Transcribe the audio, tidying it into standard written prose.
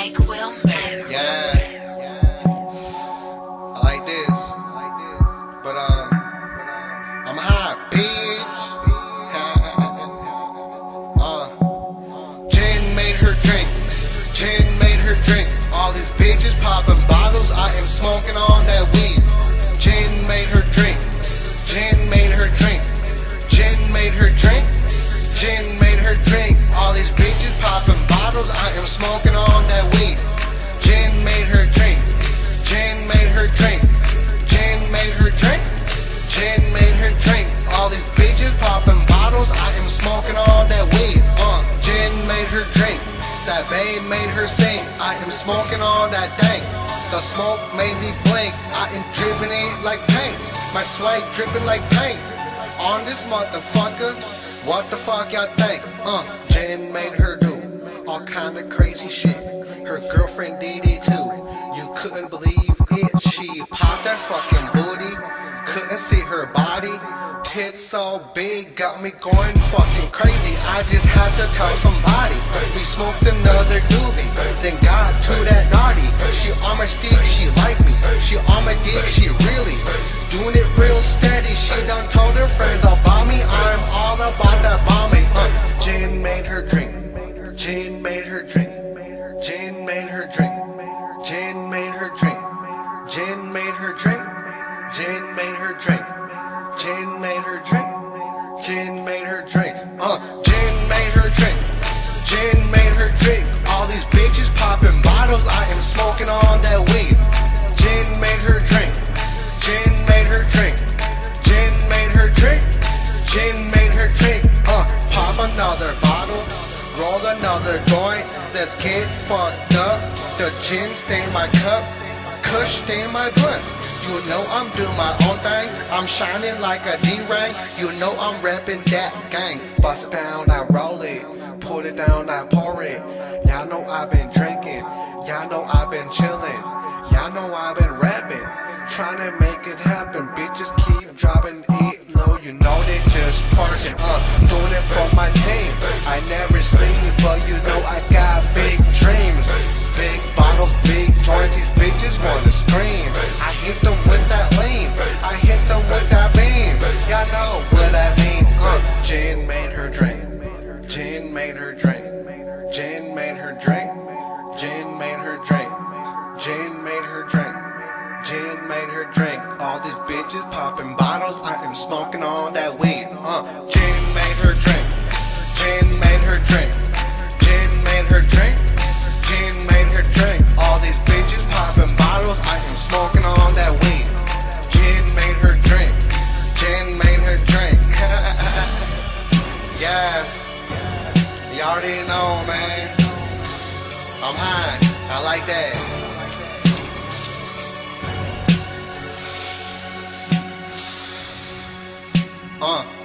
Mike Wilmer. Yeah, I like this, but I'm high, bitch. Jen made her drink, Jen made her drink. All these bitches popping bottles, I am smoking on that weed. Jen made her drink, Jen made her drink, Jen made her drink, Jen made her drink. All these bitches popping bottles, I am smoking on that weed. Jen made her drink, Jen made her drink, Jen made her drink, Jen made her drink. All these bitches popping bottles, I am smoking on that weed. Jen made her drink, that babe made her sing. I am smoking on that thing. The smoke made me blink. I am dripping it like paint. My swag dripping like paint. On this motherfucker, what the fuck y'all think? Jen made her do all kind of crazy shit. Her girlfriend did it too. You couldn't believe it. She popped that fucking booty. Couldn't see her body. Tits so big, got me going fucking crazy. I just had to tell somebody. We smoked another doobie, then got to that naughty. She on my stick, she like me. She on my dick, she really doing it real steady. She done told her friends about me. I'm all about that bombing. Jen made her drink, Jen made her drink, Jen made her drink, Jen made her drink, Jen made her drink, Jen made her drink, Jen made her drink, Jen made her drink, Jen made her drink, Jen made her drink. All these bitches popping bottles, I am smoking on that weed. Jen made her drink, Jen made her drink, Jen made her drink, Jen made her drink. Pop another bottle, roll another joint, let's get fucked up. The gin stain my cup, kush stain my blunt. You know I'm doing my own thing, I'm shining like a D-Rang. You know I'm reppin' that gang. Bust it down, I roll it, put it down, I pour it. Y'all know I've been drinking, y'all know I've been chillin', y'all know I've been rapping, trying to make it happen. Bitches keep dropping it low, you know they just parking up, doing it for my team. I never sleep, but you know I got big dreams. Big bottles, big joints, these bitches wanna scream. I hit them with that lean, I hit them with that beam. Y'all know what I mean. Jen made her drink, Jen made her drink, Jen made her drink, Jen made her drink, Jen made her drink, Jen made her drink. All these bitches popping bottles, I am smoking on that weed. Jen made her drink, Jen made her drink, Jen made her drink, Jen made her drink. All these bitches popping bottles, I am smoking on that weed. Jen made her drink, Jen made her drink. Yeah, you already know, man. I'm high, I like that.